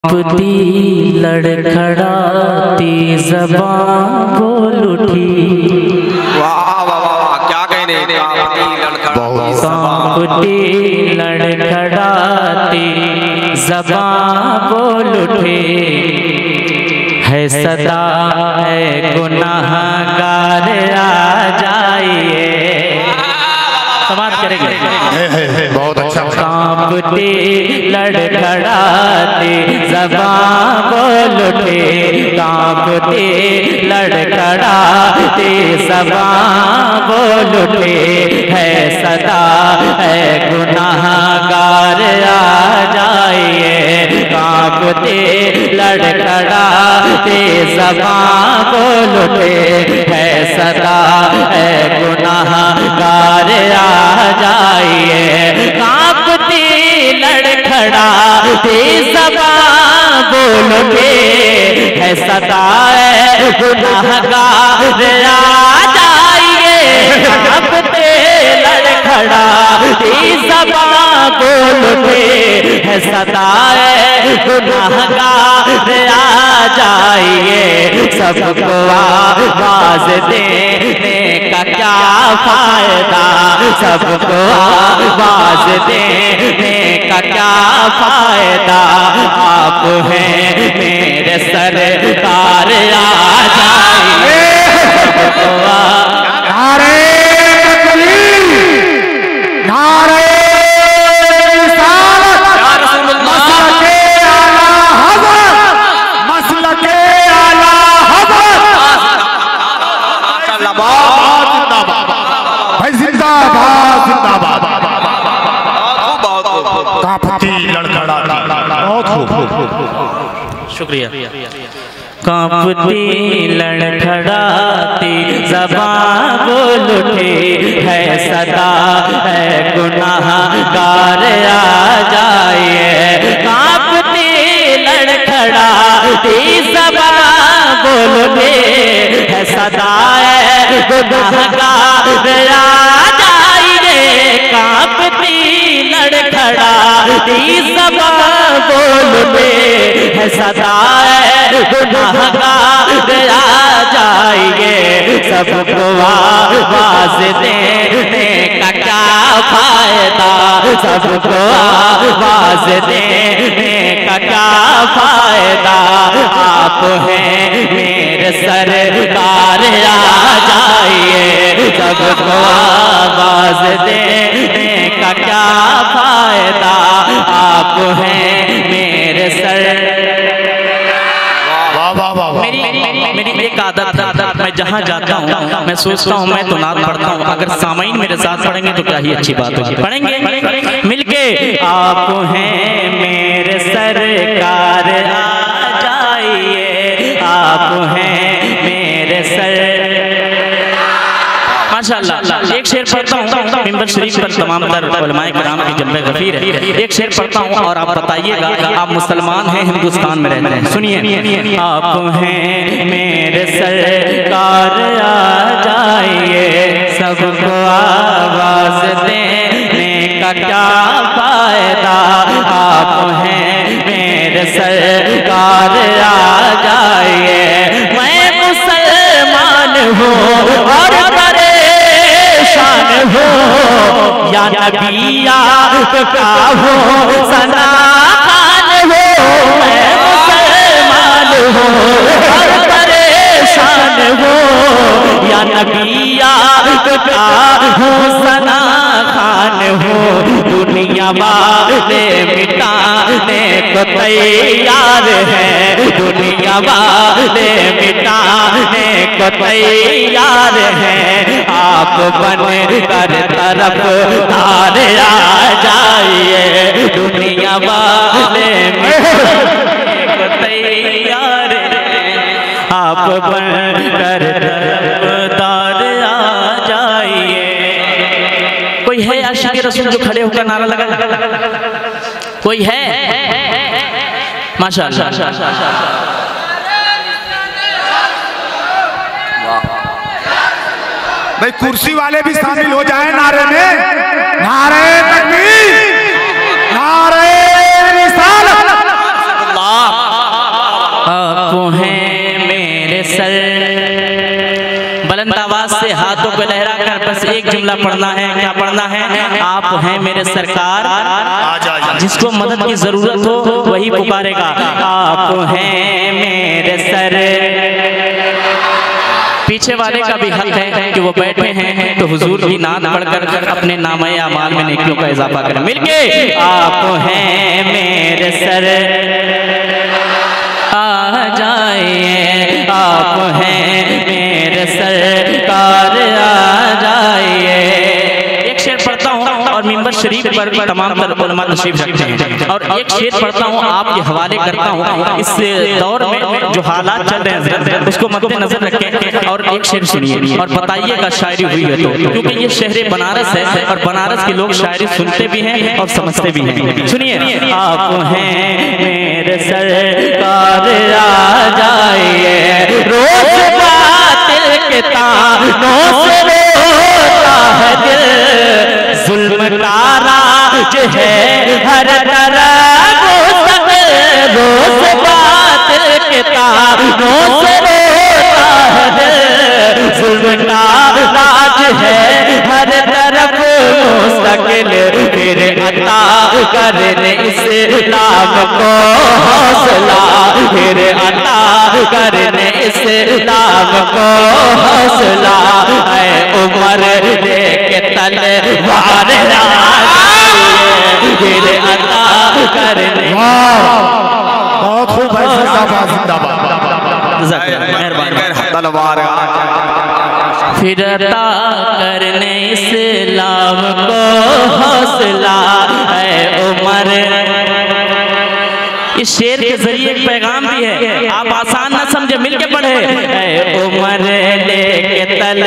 कांपती लड़खड़ाती ज़बां बोल उठी। वाह वाह वाह, क्या कहने। कांपती लड़खड़ाती ज़बां बोल उठे, है सदा है गुनाहगार आ जाइए। समाप्त करेंगे। बहुत अच्छा। कांपती लड़खड़ाती ज़बां बोल उठे, कांपती लड़खड़ाती ज़बां बोल उठे, है सदा है गुनाहगार आ जाइए। कांपती लड़खड़ाती ज़बां बोल उठे, है सदा है गुनाहगार आ जाइए। कांपती लड़खड़ाती ज़बां बोल उठे, है सदा है गुनाहगार आ जाइए। कांपती लड़खड़ाती ज़बां बोल उठे, है सदा है गुनाहगार आ जाइए। सबको आवाज देने का क्या फायदा, सबको आवाज देने का क्या फायदा, आप हैं मेरे सरकार आ जाइए। सबको नारे तकबीर, नारे रिसालत, मसलके आला हज़रत, मसलके आला हज़रत। भाई जिंदाबाद जिंदाबाद। कांपती लड़खड़ाती, बहुत खूब, शुक्रिया। कांपती लड़खड़ाती ज़बां बोल उठे, है सदा है गुनाहगार आ जाइए। कांपती लड़खड़ाती ज़बां बोल उठे, है सदा है गुनाहगार आ जाइए। कांपती लड़खड़ाती ज़बां बोल उठे, है सदा है गुनाहगार आ जाइए। सबको आवाज देने का क्या फायदा, सबको आवाज देने का क्या फायदा, आप हैं मेरे सरकार आ जाइए। सबको आवाज देने का क्या फायदा, आप हैं मेरे सर। मेरी एक आदत है, मैं जहाँ जाता हूँ मैं सोचता हूँ मैं तो नात पढ़ता हूँ, अगर सामाइन मेरे साथ पढ़ेंगे तो क्या ही अच्छी बात होगी। पढ़ेंगे मिलके। आप हैं मेरे सरकार आ जाइए, आप हैं मेरे सर। माशाअल्लाह। एक शेर पढ़ता हूँ, मिंबर शरीफ पर तमाम तर उलमाए किराम की जन्नत गफीर है। एक शेर पढ़ता हूँ और आप बताइएगा, आप मुसलमान हैं, हिंदुस्तान में रहते हैं, सुनिए। आप हैं मेरे सरकार आ जाइए, सबको आवाज देने का क्या फायदा, आप हैं मेरे सरकार आ जाइए। मैं मुसलमान हूँ और हो, या नबी आपका हो सना खान हो। मैं मुसलमान हूँ और परेशान हो, या नबी आपका हो सना खान हो। दुनिया वाले मिटाने को तैयार है, दुनिया वाले मिटाने को तैयार है। आप बन कर तरफ तारे आ जाइए, दुनिया वाले मिटाने को तैयार है। आप बन कर तरफ तारे आ जाइए। कोई है आशिक़ रसूल जो खड़े होकर नारा लगा? कोई है? माशाअल्लाह। भाई कुर्सी वाले भी शामिल हो जाए नारे में। नारे तकबीर, नारे रिसालत। आप हैं मेरे सर। बुलंद आवाज से हाथों को लहरा कर बस एक जुमला पढ़ना है। क्या पढ़ना है? आप हैं मेरे सरकार, जिसको मदद की जरूरत हो वही पुकारेगा। आप हैं मेरे सर। पीछे वाले का भी हक है कि वो बैठे हैं तो हुजूर की नात पढ़कर अपने नामे अमाल में नेकियों का इजाफा करें मिलके। आप हैं मेरे सर, आ जाइए। आप हैं मेरे सरकार, आ जाइए। एक शेर पढ़ता हूँ और मिंबर शरीफ पर तमाम उलमा तशरीफ रखते हैं, और एक शेर पढ़ता हूँ आपके हवाले करता हूँ। इस दौर में जो हालात चल रहे हैं उसको मद्देनजर रखें और एक शेर सुनिए और बताइएगा शायरी हुई है तो, क्योंकि ये शहर बनारस है और बनारस के लोग शायरी सुनते भी हैं और समझते भी हैं। सुनिए। आप हैं मेरे सरकार, आ जाइए। रोज बातिल के तानों से रोता है दिल, जुल्म का राज है हर तरफ मुस्तकिल। रोज बातिल के तानों से रोता है दिल, जुल्म का राज है हर तरफ मुस्तकिल। फिर अता करने इस्लाम को हौसला, फिर अता करने इस्लाम को हौसला। ऐ उमर लेके तलवार, फिर अता करने। बहुत खूब है। तलवार फिर अता करने इस्लाम को हौसला। ऐ उमर। इस शेर के जरिए एक पैगाम भी है, आप आसान ना समझे, मिलके पढ़े। ऐ उमर लेके तल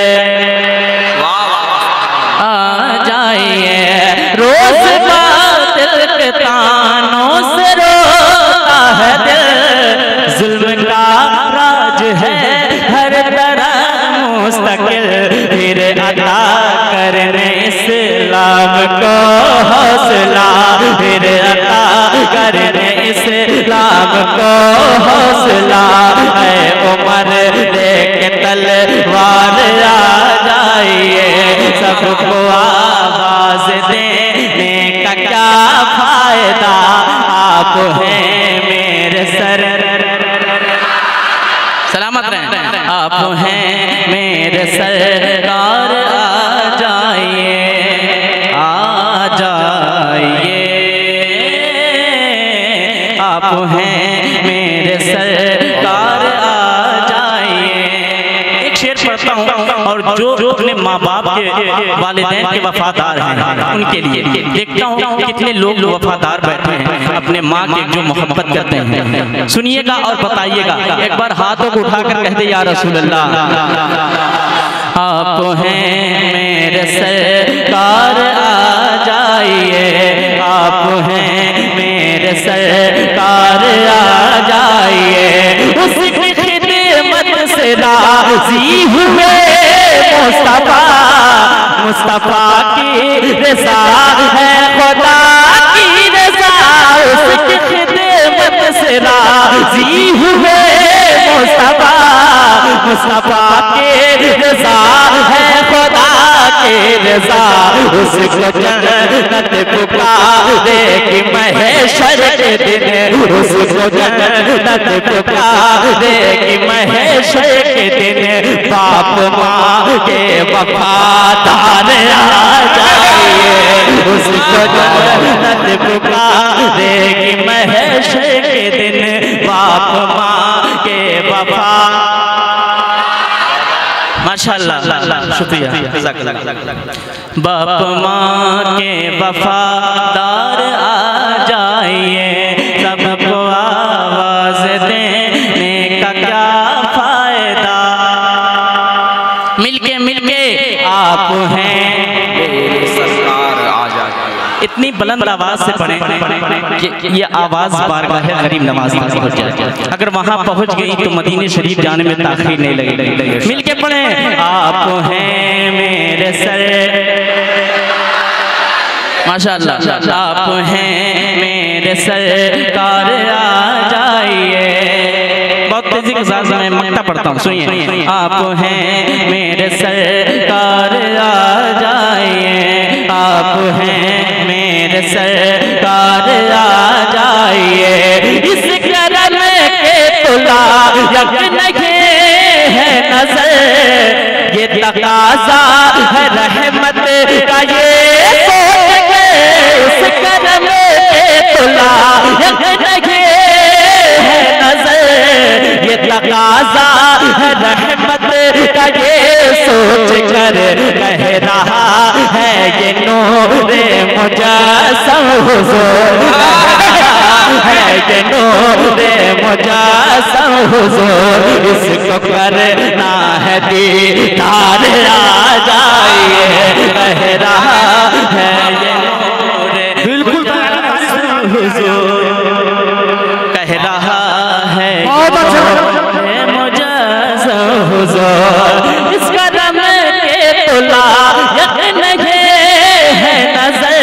आ जाइए। रोज बातिल के तानों से रोता है दिल, जुल्म का राज है हर तरफ मुस्तकिल। फिर अता करने इस्लाम को हौसला, फिर अता करने इस्लाम को हौसला। ऐ उमर लेके तलवार, आ जाइए। सबको आवाज देने का क्या फायदा, आप हैं मेरे सर। सलामत रहें। आप हैं मेरे सरकार, आ जाइए, आ जाइए। आप हैं मेरे सरकार, आ जाइए। एक शेर पढ़ता हूँ और जो अपने माँ बाप के वालिदैन के वफादार हैं उनके लिए देखता हूँ कितने लोग वफादार बैठे हैं अपने माँ के जो मोहब्बत करते हैं। सुनिएगा और बताइएगा। एक बार हाथों को उठाकर कह दे या रसूल अल्लाह। आप हैं मेरे सरकार, आ जाइए। आप हैं मेरे सरकार, आ जाइए। उसकी खिदमत से राजी हुए मुस्तफा, मुस्तफा की रज़ा है खुदा की रज़ा। उसकी खिदमत से राजी हुए मुस्तफा, मुस्तफा की रज़ा है खुदा की रज़ा। उसको जन्नत पुकारे कि महशर के दिन, उसको जन्नत पुकारे कि महशर के दिन। बाप माँ के वफादार, आ जाइए। उसको जन्नत पुकारे कि महशर के दिन। बाप माँ के वफा। माशाअल्लाह, शुक्रिया। बाप माँ के वफादार, आ जाइए। सबको आवाज देने का क्या फायदा, मिलके मिलके आप हैं सरकार, आ जाइए। इतनी बुलंद आवाज से पढ़ें कि ये आवाज बारगाह गरीब नवाज तक पहुंच जाए। अगर वहां पहुंच गई तो मदीने शरीफ जाने में ताखीर नहीं लगेगी। मिलके पढ़ें। आप हैं मेरे सर, माशाअल्लाह। आप हैं मेरे सरकार, आ जाइए। बहुत पढ़ता हूँ, सुनिए। आप हैं मेरे सरकार आ जाइए, आप हैं मेरे सरकार आ जाइए, इस करम के तुला यक नहीं है नजर, ये तकाजा है रहमत का, ये सोच के इस करम के तुला यक नहीं है नजर, ये तकाजा है रहमत का, ये सोच कर कह रहा है ये नूरे मुजस्सम हुजूर है, ये नूरे मुजस्सम हुजूर, इसको करना है दीदार आ जाइए, कह रहा है ये नूरे बिल्कुल हुजूर, कह रहा है बहुत अच्छा मुजस्सम हुजूर, इस कदम के तुला यक नहीं है नजर,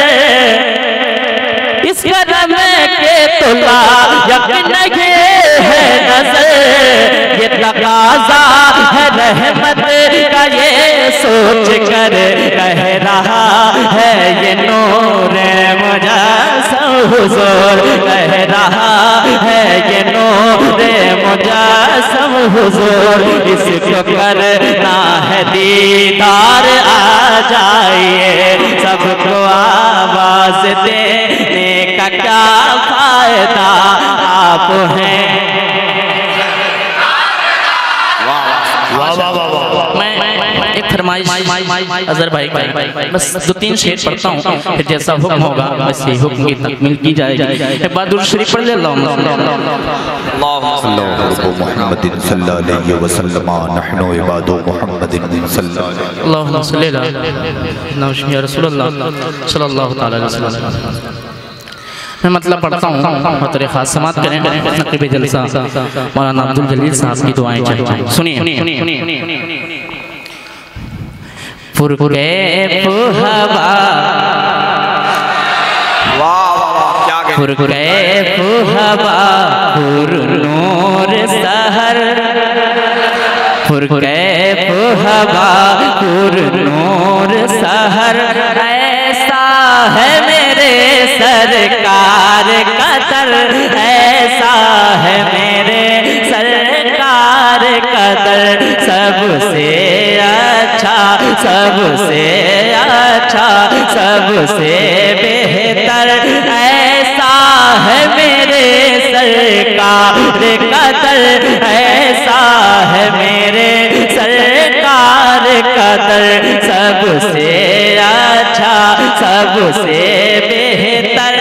इस कदम के तुला यक नहीं है नजर, ये तकाजा है रहमत का, ये सोच कर कह रहा है ये नूरे मुजस्सम हुजूर, कह रहा है ये नूरे मुजस्सम हुजूर, इसको करना है दीदार आ जाइए, सबको आवाज देने का क्या फायदा, आप हैं। मैं एक फरमाइश अजहर भाई बस 2-3 शेर पढ़ता हूँ, फिर जैसा हुक्म होगा वैसे हुक्म की तकमील की जाएगी। एक बार दुरूद शरीफ पढ़ ले, मुहम्मदिन सल्लल्लाहु अलैहि वसल्लम, नहनु इबादु मुहम्मदिन सल्लल्लाहु अल्लाहुम्मा सल्ली अला रसूलुल्लाह सल्लल्लाहु तआला अलैहि वसल्लम। मैं मतलब पढ़ता हूँ, मतलब खास समात करें, नक़ीब जलसा मौलाना अब्दुल जलील साहब की दुआएं चलें। सुनिए। फुरकैफ हवा, फुरकैफ हवा, फुरनूर सहर, फुरकैफ हवा, फुरनूर सहर, ऐसा है मेरे सरकार का दर, ऐसा है मेरे सरकार का दर, सबसे अच्छा, सबसे अच्छा, सबसे बेहतर, ऐसा है मेरे सरकार का दर, ऐसा है मेरे सरकार का दर, सबसे अच्छा, सबसे बेहतर,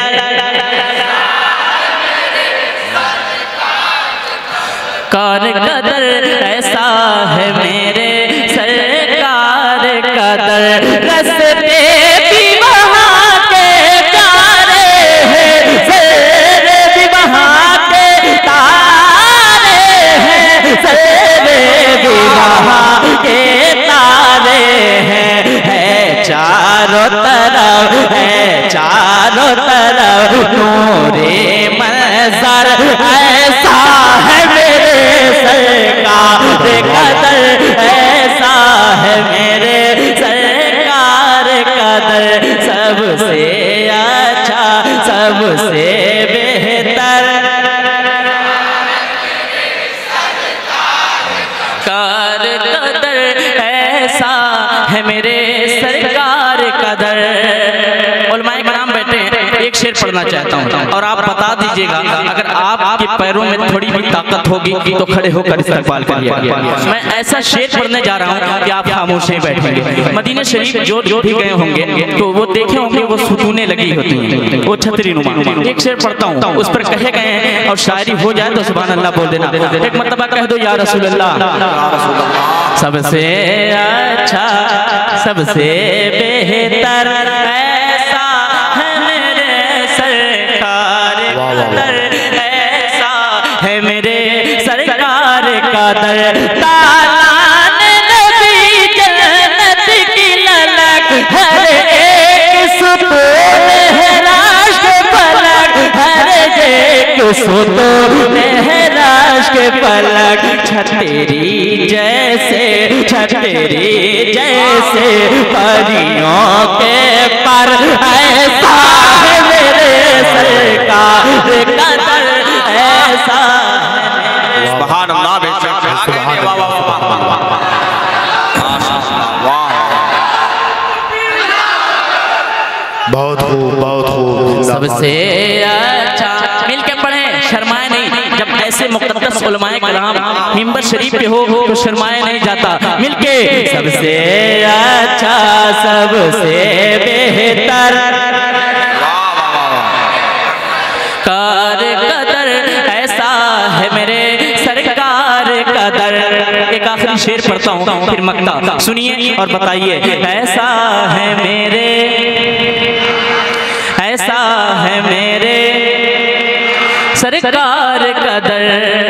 कार कदर, ऐसा है मेरे सरकार कदर, रस्ते भी वहाँ के प्यारे हैं, सर भी वहाँ के तारे हैं, सर भी वहाँ के तारे हैं, है चारों तरफ, है चारों तरफ नूरे मंजर, ऐसा है मेरे सरकार कदर, ऐसा है मेरे सरकार कदर, सबसे अच्छा, सबसे बेहतर, कार कदर, ऐसा है मेरे सरकार कदर। उलमाए किराम बैठे हैं, एक शेर पढ़ना चाहता हूँ और आप बता दीजिएगा, अगर आपके पैरों में थोड़ी भी ताकत होगी तो खड़े होकर इस्तकबाल करिए। मैं ऐसा शेर पढ़ने जा रहा हूँ कि आप खामोश नहीं बैठेंगे। मदीना शरीफ जो भी गए होंगे तो वो देखे होंगे, वो सुतूने लगी होती हैं, वो छतरी नुमा। एक शेर पढ़ता हूँ, उस पर कहे गए हैं और शायरी हो जाए तो सुभान अल्लाह बोल देना। एक मरतबा कह दो या रसूल अल्लाह, सबसे अच्छा, सबसे बेहतर, ऐसा है मेरे सरकार कदर, ऐसा है मेरे सरकार कदर, तालाने नबी जन्नत की ललक, हर एक सुतून है राश के पलक, हर एक सुतून है राश के पलक, छतेरी जैसे छतरी जैसे परियों के पर ऐसा है मेरे सरकार कदर ऐसा है। सुभान अल्लाह बेशक वाह वाह वाह बहुत खूब सबसे अच्छा मिलके पढ़े शर्माए नहीं। जब ऐसे मुक़द्दस उलमाए कराम मिंबर शरीफ पे हो तो शर्माए नहीं जाता। मिलके सबसे अच्छा सबसे बेहतर कार कदर ऐसा है मेरे सरकार कदर। एक आखिरी शेर पढ़ता हूँ फिर मक्ता सुनिए और बताइए। ऐसा है मेरे सरकार कदर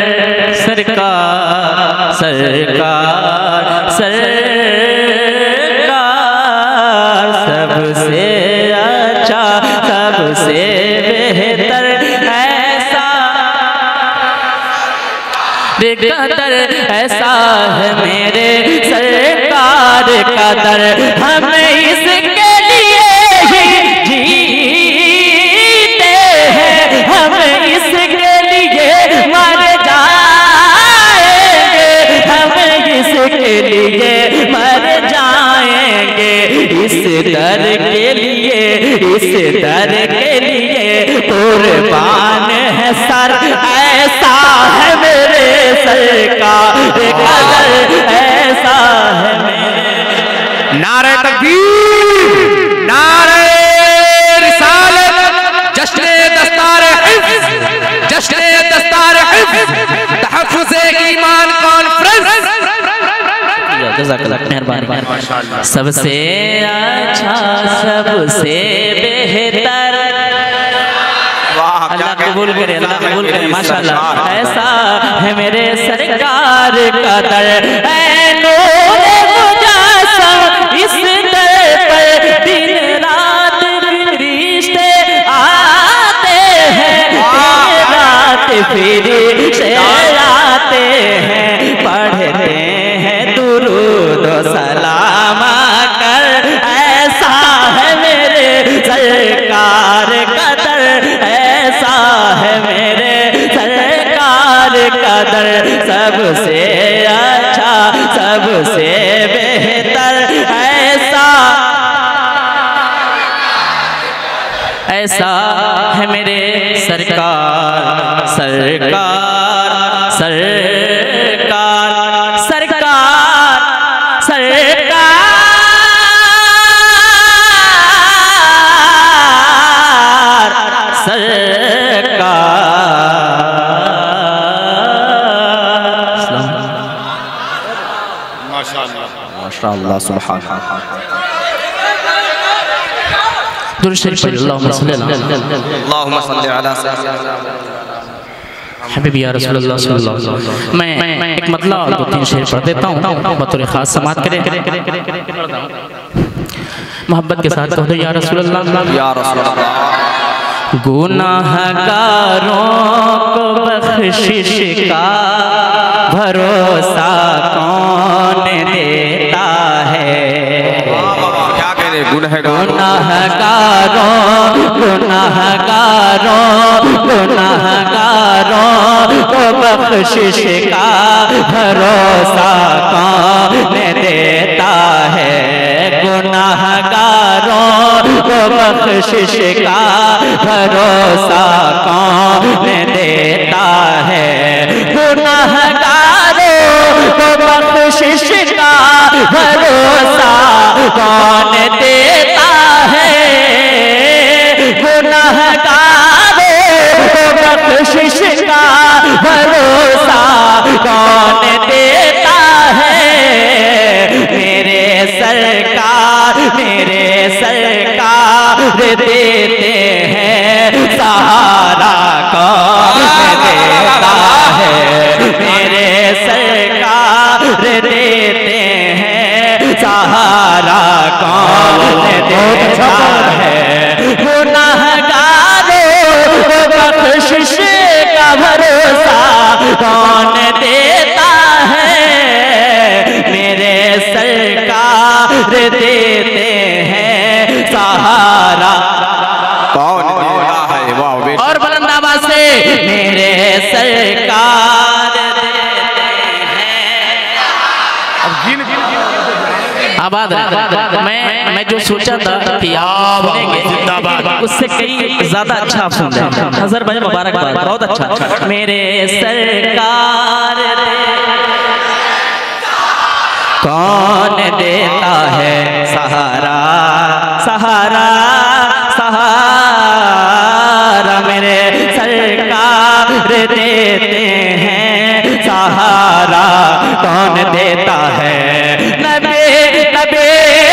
सरकार सरकार सरकार सबसे अच्छा सबसे बेहतर ऐसा कदर ऐसा है मेरे सरकार कदर। हमें इसके लिए ही जीते हैं हम इसके लिए मर जाएंगे हम इसके लिए मर जाएंगे। इस दर के लिए कुर्बान है सर ऐसा है मेरे सरकार कदर ऐसा है मेरे। नारे तकबीर नारे रिसालत जश्न दस्तार हिफ्ज़ जश्न दस्तार हिफ्ज़ तहफ़्फ़ुज़ ईमान कॉन्फ्रेंस। मेहरबानी सबसे अच्छा सबसे बेहतर अल्लाह कबूल करे अल्लाह कबूल करे माशाअल्लाह। ऐसा है मेरे सरकार कदर ऐ नूर मुजस्सम इस दर पर दिन रात फरिश्ते आते हैं रात फरिश्ते आते हैं पढ़ते हैं दुरूद सलाम कर। ऐसा है मेरे सरकार कदर ऐसा है मेरे सरकार कदर सबसे अच्छा सबसे बेहतर ऐसा है मेरे सरकार सरकार सरकार सरकार सरकार सरकार। माशाअल्लाह सुभान अल्लाह। दुरूद शरीफ पढ़िए अल्लाहुम्मा सल्ली अला हबीबी या रसूलुल्लाह सल्लल्लाहु अलैहि वसल्लम। मैं एक मतला और दो तीन शेर पढ़ देता हूँ बतौर खास समात करें मोहब्बत के साथ कहो या रसूलुल्लाह या रसूलल्लाह। गुनाहगारों को बख्शिश का भरोसा कौन देता है। क्या कह रहे गुनाहगारों को बख्शिश का भरोसा कौन देता है। गुनाहगारों को बख्शिश का भरोसा कौन देता है। गुनाहगारों को बख्शिश का भरोसा कौन देता है। गुनाहगारों को बख्शिश का भरोसा कौन देता है। मेरे सरकार देते हैं सहारा कौन देता है। मेरे सरकार देते हैं सहारा कौन देता है। गुनाहगारों को बख्शिश का भरोसा कौन देता है। आबाद रहे। मैं जो सोचा था कि आप सुनेंगे उससे कई ज्यादा अच्छा आप सुन रहे हैं। हज़र भाई मुबारकबाद, बहुत अच्छा। मेरे सरकार कौन देता है सहारा, सहारा सहारा, मेरे सरकार देते हैं सहारा, कौन देता है? नबी नबी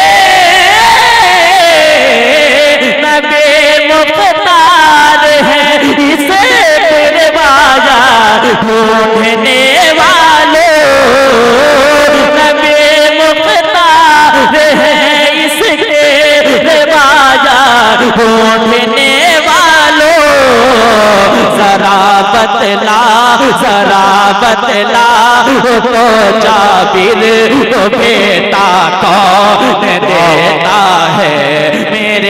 नबी मुख्तार है, इसे तेरे बाजार ढूंढने वालों, नबी मुख्तार है, इसके बाजार ढूंढने वालों, जरा बतला तो जाबिर तो बेटा कौन देता है? मेरे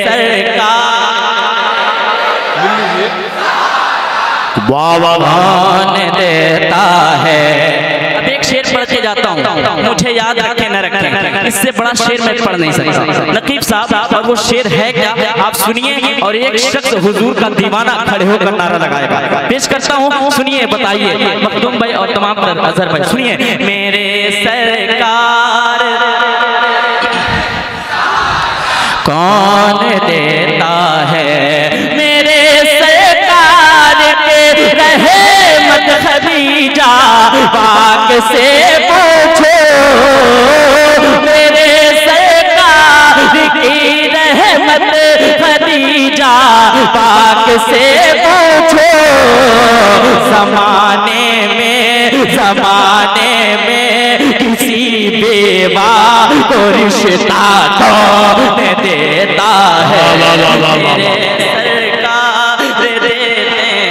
सरकार कौन देता है? अब एक शेर पढ़ के जाता हूँ, मुझे याद रखें न रखें, इससे बड़ा शेर मैं पढ़ नहीं सकता नकीब साहब। और वो शेर है क्या आप सुनिए, और एक शख्स हुजूर का दीवाना खड़े होकर नारा लगाएगा। पेश करता हूँ, सुनिए, बताइए मखदूम भाई और तमाम अजहर भाई, सुनिए। मेरे सरकार कौन देता है? मेरे सरकार के रहे मत खदीजा पाक से पूछो, मेरे सरकार की रहमत खदीजा पाक से पूछो। जमाने में किसी बेवा को रिश्ता कौन देता है? मेरे सरकार देते हैं।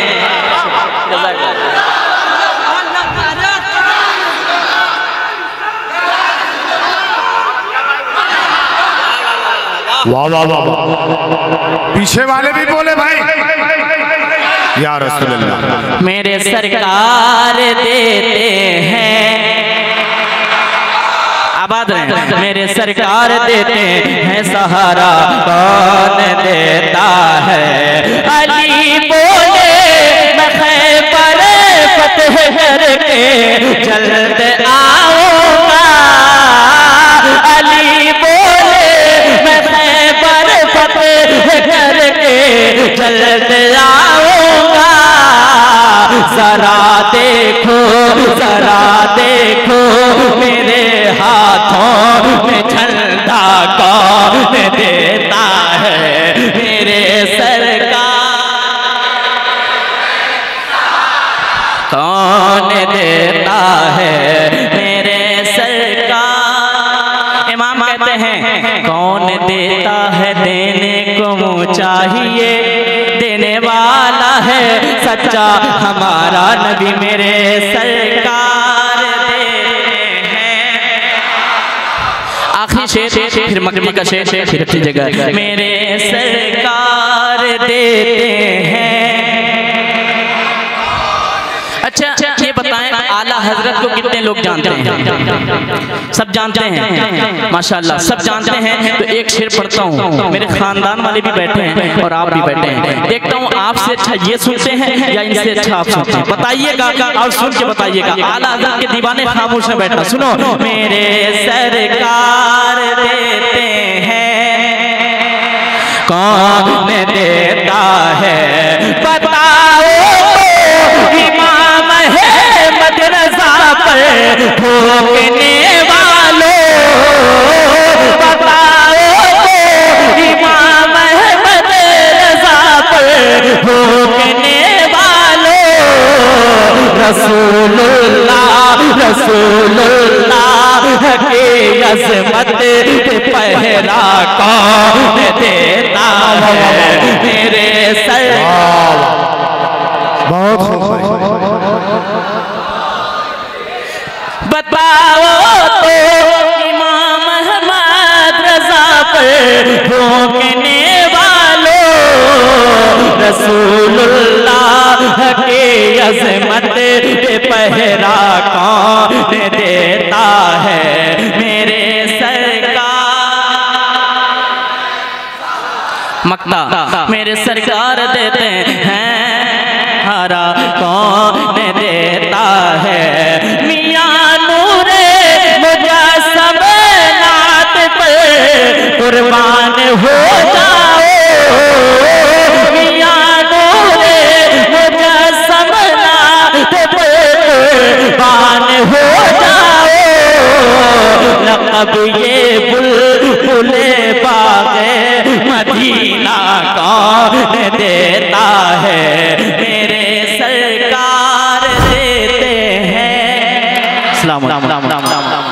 वाह वाह वाह वाह, पीछे वाले भी बोले भाई या रसूलल्लाह। मेरे सरकार देते हैं, आबाद रहे, मेरे सरकार देते हैं सहारा, कौन देता है? अली बोले मैं खैबर फतह करके जल्द आऊंगा, अली बोले मैं खैबर फतह करके जल्द आऊंगा। जरा देखो मेरे हाथों में झंडा कौन देता है? मेरे सरकार कौन देता है? मेरे सरकार। इमाम कहते हैं कौन देता है? देने को मुँह चाहिए, देने वाला है सच्चा हमारा नबी। मेरे सरकार देते हैं। आखिरी शेर फिर मक्की का शेर फिर अपनी जगह। मेरे सरकार देते हैं। अच्छा ये बताएं आला हजरत को कितने लोग जानते हैं? सब जानते हैं माशाल्लाह, सब जानते हैं। तो एक शेर पढ़ता हूँ, मेरे खानदान वाले भी बैठे हैं और आप भी बैठे हैं। देखता हूँ आपसे अच्छा ये सुनते हैं या इनसे अच्छा आप सुनते हैं? बताइएगा और सुन के बताइएगा। आला हजरत के दीवाने खामोश में बैठना, सुनो। मेरे सरकार देते हैं, कौन देता है? बताओ इमाम है मदरसा पर ठोकने वालों, बताओ इमाम है मदरसा पर ठोकने वालों। रसूलुल्लाह की अज़मत पे पहरा कौन देता है? मेरे सर बहुत खूब भाई। बताओ तो इमाम अहमद रज़ा पर ठोकने वालों, रसूलुल्लाह की अज़मत पे पहरा कौन देता है? मेरे सर मक्ता मेरे सरकार देते हैं, हरा कौन देता है। मियां नूरे मुजस्सम नात पे कुर्बान हो जाओ, मियां नूरे मुजस्सम नात पे कुर्बान हो जाओ। लक़ब ये बुलबुले बाग़े मदीना कौन देता है, मेरे सरकार देते हैं। अस्सलाम वालेकुम।